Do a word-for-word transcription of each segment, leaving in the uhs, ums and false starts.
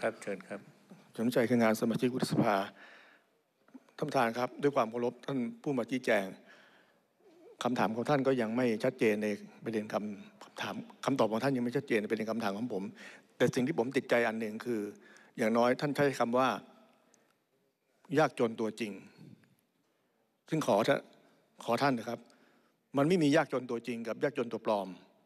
ครับเชิญครับสนใจคืองานสมาชิกวุฒิสภาท่านประธานครับด้วยความเคารพท่านผู้มาชี้แจงคำถามของท่านก็ยังไม่ชัดเจนในประเด็นคำถามคำตอบของท่านยังไม่ชัดเจนในประเด็นคำถามของผมแต่สิ่งที่ผมติดใจอันหนึ่งคืออย่างน้อยท่านใช้คำว่ายากจนตัวจริงซึ่งขอขอท่านนะครับมันไม่มียากจนตัวจริงกับยากจนตัวปลอม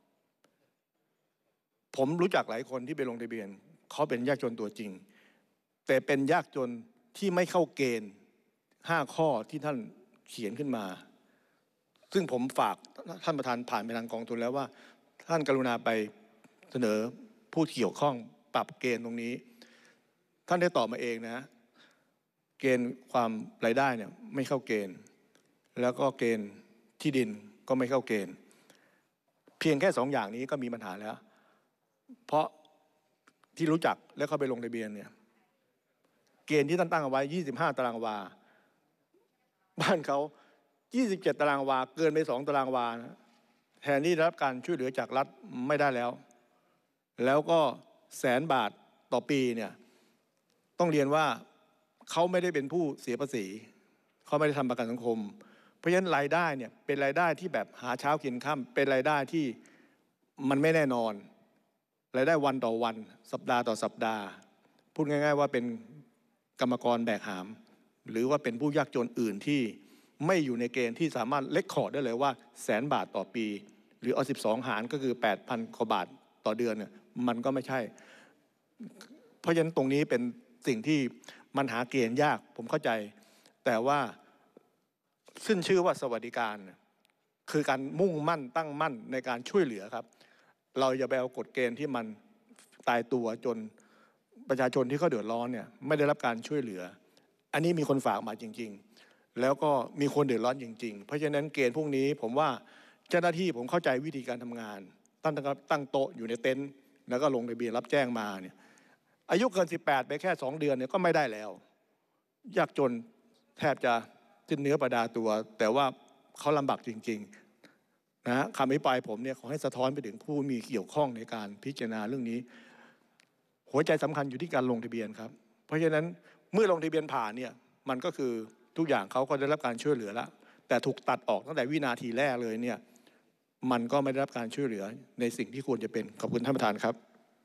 ผมรู้จักหลายคนที่ไปลงทะเบียนเขาเป็นยากจนตัวจริงแต่เป็นยากจนที่ไม่เข้าเกณฑ์ห้าข้อที่ท่านเขียนขึ้นมาซึ่งผมฝากท่านประธานผ่านไปทางกองทุนแล้วว่าท่านกรุณาไปเสนอผู้เกี่ยวข้องปรับเกณฑ์ตรงนี้ท่านได้ตอบมาเองนะเกณฑ์ความรายได้เนี่ยไม่เข้าเกณฑ์แล้วก็เกณฑ์ที่ดินก็ไม่เข้าเกณฑ์เพียงแค่สองอย่างนี้ก็มีปัญหาแล้วเพราะที่รู้จักแล้วเข้าไปลงทะเบียนเนี่ยเกณฑ์ที่ท่านตั้งเอาไว้ยี่สิบห้าตารางวาบ้านเขายี่สิบเจ็ดตารางวาเกินไปสองตารางวานะแทนที่ได้รับการช่วยเหลือจากรัฐไม่ได้แล้วแล้วก็แสนบาทต่อปีเนี่ยต้องเรียนว่าเขาไม่ได้เป็นผู้เสียภาษีเขาไม่ได้ทำประกันสังคมเพราะฉะนั้นรายได้เนี่ยเป็นรายได้ที่แบบหาเช้ากินค่ำเป็นรายได้ที่มันไม่แน่นอนรายได้วันต่อวันสัปดาห์ต่อสัปดาห์พูดง่ายๆว่าเป็นกรรมกรแบกหามหรือว่าเป็นผู้ยากจนอื่นที่ไม่อยู่ในเกณฑ์ที่สามารถเล็กคอร์ดได้เลยว่าแสนบาทต่อปีหรือเอาสิบสองหารก็คือ แปดพัน กว่าบาทต่อเดือนเนี่ยมันก็ไม่ใช่เพราะฉะนั้นตรงนี้เป็นสิ่งที่มันหาเกณฑ์ยากผมเข้าใจแต่ว่าขึ้นชื่อว่าสวัสดิการคือการมุ่งมั่นตั้งมั่นในการช่วยเหลือครับเราอย่าไปเอากฎเกณฑ์ที่มันตายตัวจนประชาชนที่เขาเดือดร้อนเนี่ยไม่ได้รับการช่วยเหลืออันนี้มีคนฝากมาจริงๆแล้วก็มีคนเดือดร้อนจริงๆเพราะฉะนั้นเกณฑ์พวกนี้ผมว่าเจ้าหน้าที่ผมเข้าใจวิธีการทำงานตั้งตั้งโต๊ะอยู่ในเต็นท์แล้วก็ลงทะเบียนรับแจ้งมาเนี่ยอายุเกินสิบแปดไปแค่สองเดือนเนี่ยก็ไม่ได้แล้วยากจนแทบจะสิ้นเนื้อประดาตัวแต่ว่าเขาลำบากจริงๆนะคำอภิปรายผมเนี่ยขอให้สะท้อนไปถึงผู้มีเกี่ยวข้องในการพิจารณาเรื่องนี้หัวใจสำคัญอยู่ที่การลงทะเบียนครับเพราะฉะนั้นเมื่อลงทะเบียนผ่านเนี่ยมันก็คือทุกอย่างเขาก็ได้รับการช่วยเหลือแล้วแต่ถูกตัดออกตั้งแต่วินาทีแรกเลยเนี่ยมันก็ไม่ได้รับการช่วยเหลือในสิ่งที่ควรจะเป็นขอบคุณท่านประธานครับ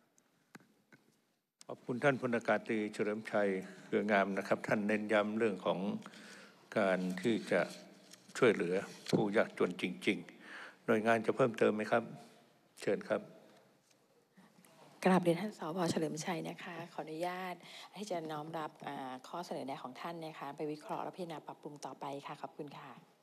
ขอบคุณท่านพลอากาศตรีเฉลิมชัยเครืองามนะครับท่านเน้นย้ำเรื่องของการที่จะช่วยเหลือผู้ยากจนจริงๆหน่วยงานจะเพิ่มเติมไหมครับเชิญครับกราบเรียนท่านสว.เฉลิมชัยนะคะขออนุญาตที่จะน้อมรับข้อเสนอแนะของท่านนะคะไปวิเคราะห์และพิจารณาปรับปรุงต่อไปค่ะขอบคุณค่ะ